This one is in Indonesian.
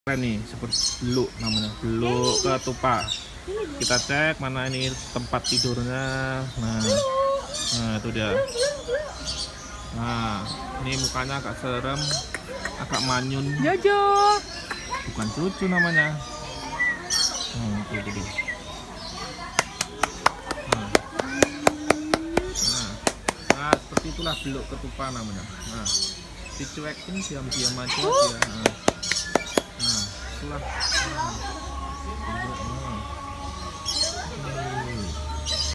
Nih seperti beluk, namanya beluk ketupat. Kita cek mana ini tempat tidurnya. Nah itu dia. Nah ini mukanya agak serem, agak manyun. Jojo, Bukan cucu namanya. Itu. Nah seperti itulah beluk ketupat namanya. Nah dicuekin diam-diam aja dia. Nah itulah.